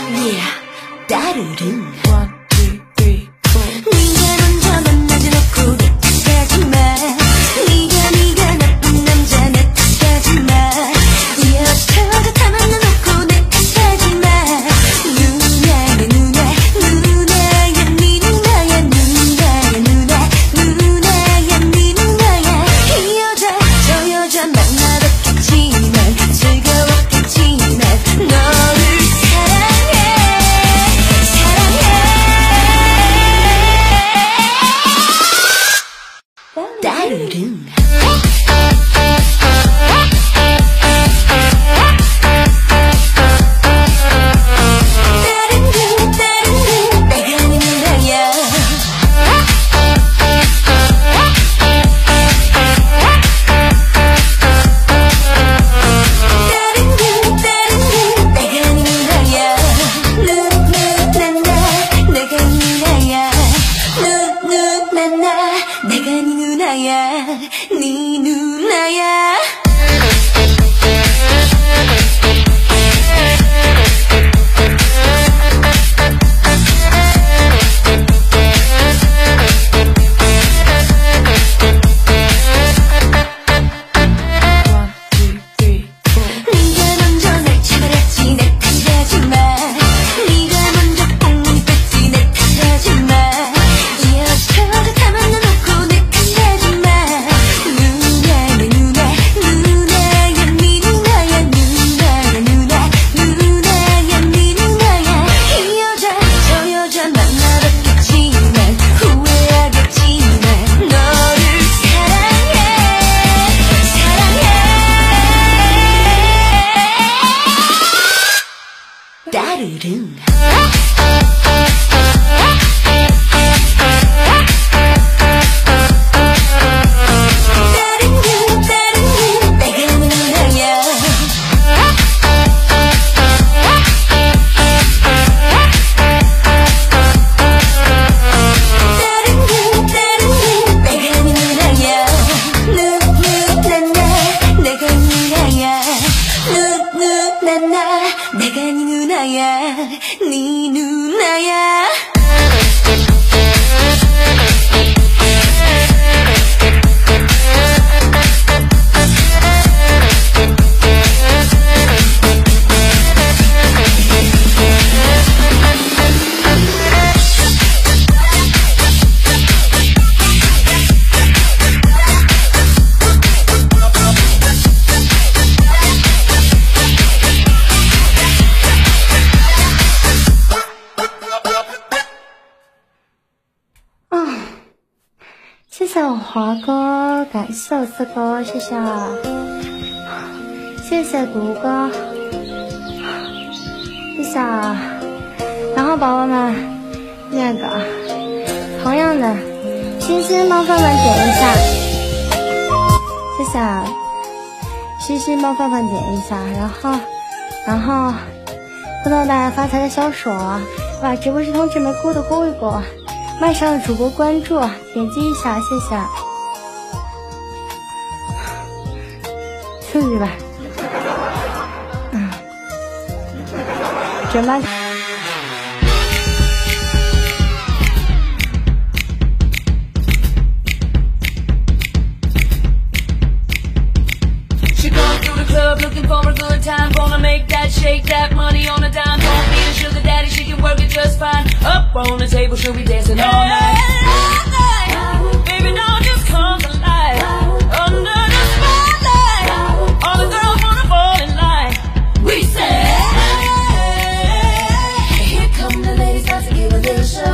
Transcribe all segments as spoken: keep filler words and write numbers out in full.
Yeah, 따르릉. One, two, three, four. 네가 먼저 만나지 놓고 내 탓하지 마. 네가 네가 나쁜 남자 내 탓하지 마. 이어서 다 만나놓고 내 탓하지 마. 누나 내 누나 누나야 네 누나야 누나야 누나 누나야 네 누나야. 이 여자 저 여자 만나봤겠지만 즐거웠겠지만 너를 사랑해 사랑해. 따르릉. 내가 네 누나야, 네 누나야. 따르릉. 내가 네 누나야, 네 누나야. 啊，谢谢我华哥，感谢我四哥，谢谢，谢谢独哥，谢谢。然后宝宝们，那个同样的，星星冒犯们点一下，谢谢，星星冒犯们点一下，然后，然后碰到大家发财的小手啊，把直播时通知门勾的勾一勾。麦上的主播关注，点击一下，谢谢，刺激吧，嗯，转吧。 Looking for a good time, gonna make that, shake that money on a dime. Don't need a sugar daddy, she can work it just fine. Up on the table, she'll be dancing all night. Baby, now just comes alive. Under the spotlight, all the girls wanna fall in line. We say, here come the ladies, about to give a little show.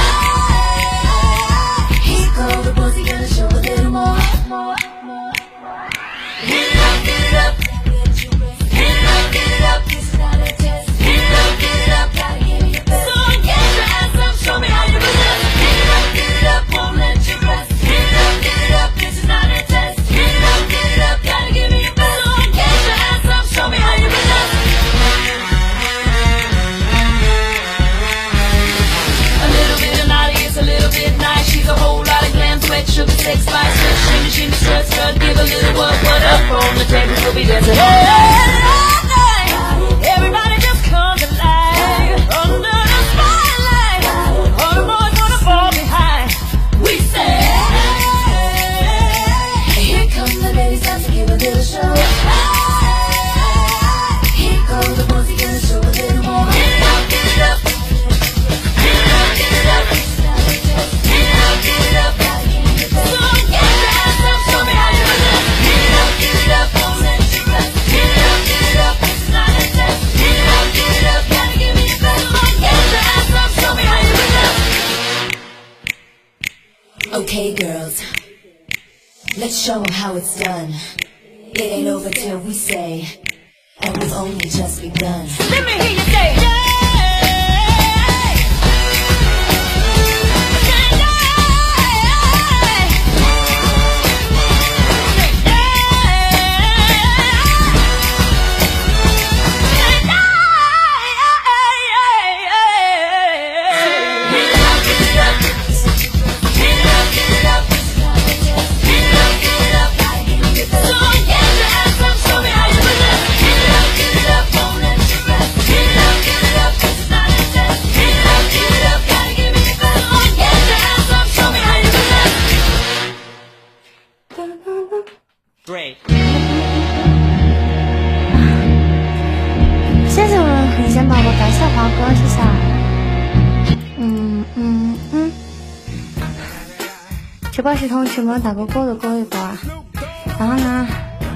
Here come the boys, he gonna show a little more, more, more. Get it up, get it up. Show me how you do this. Get it up, Hey girls, let's show 'em how it's done. It ain't over till we say, and we've only just begun. Let me hear you say, yeah. Great. 谢谢我们李贤宝宝，感谢华哥，谢谢。嗯嗯嗯。直播时同时没有打过勾的勾一勾啊。然后呢？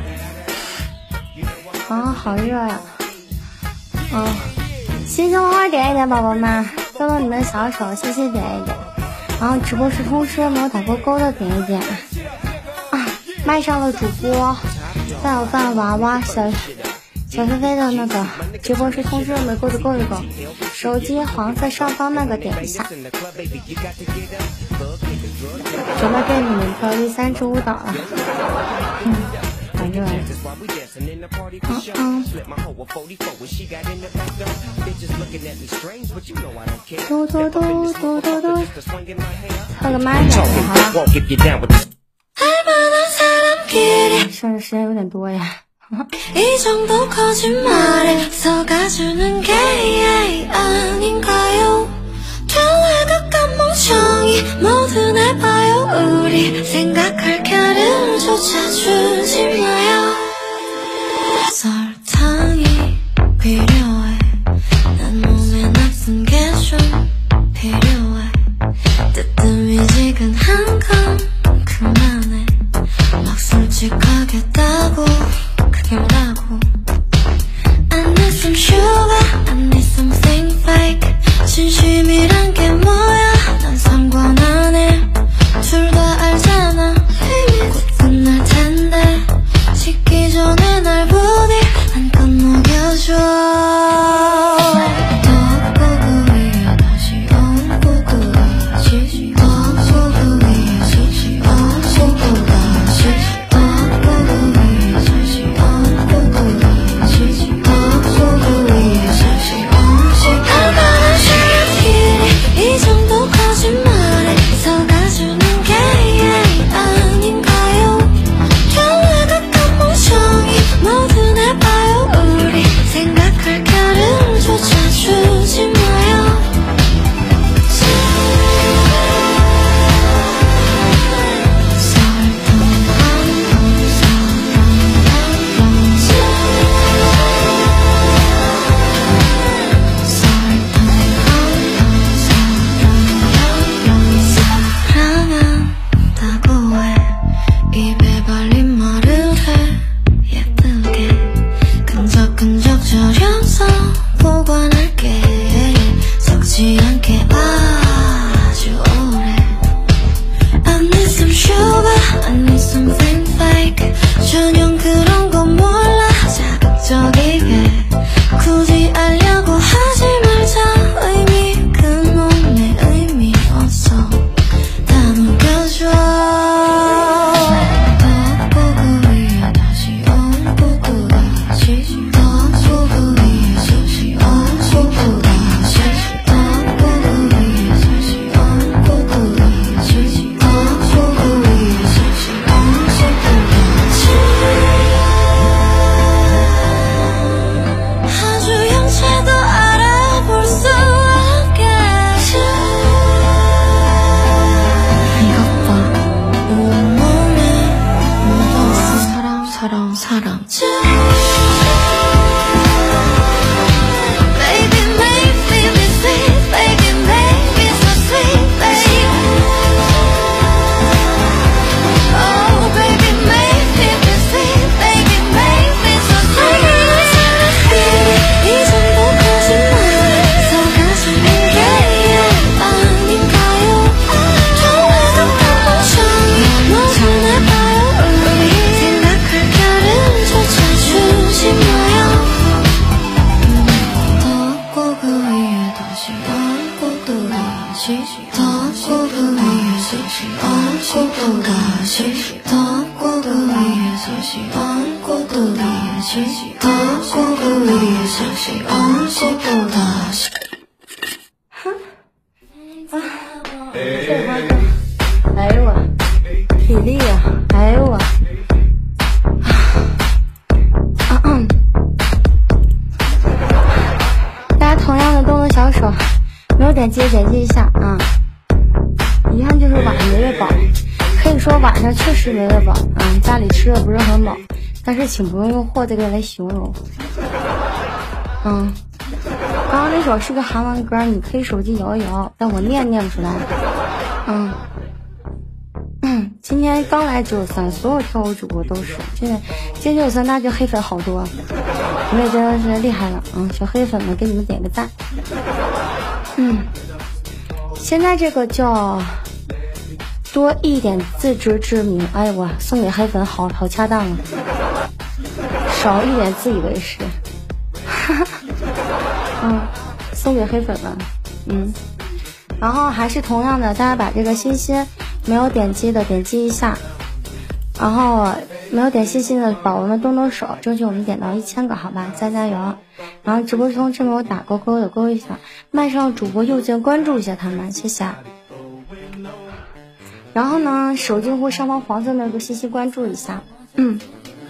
啊，好热呀！嗯，星星花点一点，宝宝们，动动你们的小手，谢谢点一点。然后直播时同时没有打过勾的点一点。麦上的主播饭有饭娃娃小小飞飞的那个直播是通知没勾的勾一勾，手机黄色上方那个点一下。准备对你们跳第三支舞蹈了。嗯，反正嗯嗯，嘟嘟嘟嘟嘟嘟，喝个麦点好了。剩的时间有点多呀。 이 정도 거짓말에 속아주는 게 아닌가요? 될래극한 멍청이 모두 날 봐요. 우리 생각할 겨를조차 주지 마요. 설탕이 필요해. 난 몸에 낯선 게 좀 필요해. 뜨뜻미지근한 건 그만해. 막 솔직하겠다고 크게 말하고 I need some sugar, I need something fake. 진심이란 게 뭐야 난 상관 안 해. 둘 다 알잖아 이미 곧 끝날 텐데 식기 전에 날 부디 한껏 녹여줘. 다시 더 고급위에서 안고 또 다시 더 고급위에서 안고 또 다시 더 고급위에서 안고 또 다시 这花灯，哎呦我，体力呀、啊，哎呦我，啊嗯，大家同样的动动小手，没有点击点击一下啊。遗憾就是晚上没喂饱，可以说晚上确实没喂饱，嗯，家里吃的不是很饱，但是请不用用货这个来形容，嗯。刚刚那首是个韩文歌，你可以手机摇一摇，但我念念不出来。嗯，嗯，今天刚来九三，所有跳舞主播都是，这这九三那就黑粉好多，你们真的是厉害了，嗯，小黑粉们给你们点个赞。嗯，现在这个叫多一点自知之明，哎我送给黑粉好好恰当啊，少一点自以为是。哈哈。嗯，送给黑粉们，嗯，然后还是同样的，大家把这个星星没有点击的点击一下，然后没有点星星的宝宝们动动手，争取我们点到一千个，好吧，加加油！然后直播中这没有打勾勾的勾一下，麦上主播右键关注一下他们，谢谢。然后呢，手机户上方黄色那个信息关注一下，嗯。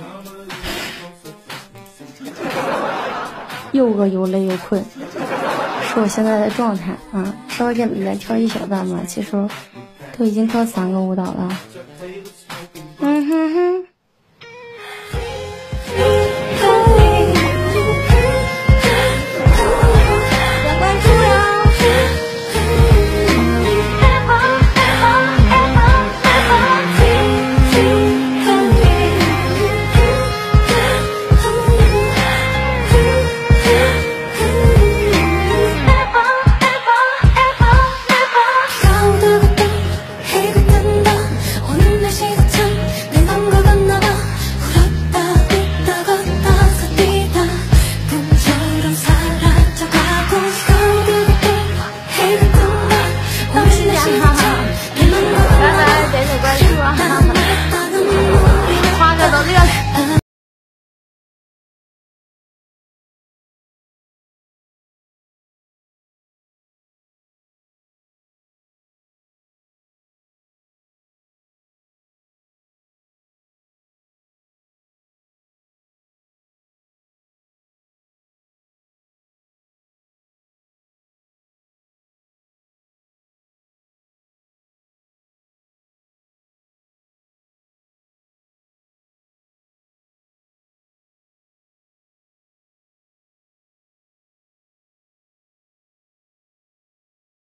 又饿又累又困，是我现在的状态啊！稍微给你们再跳一小段吧，其实都已经跳三个舞蹈了。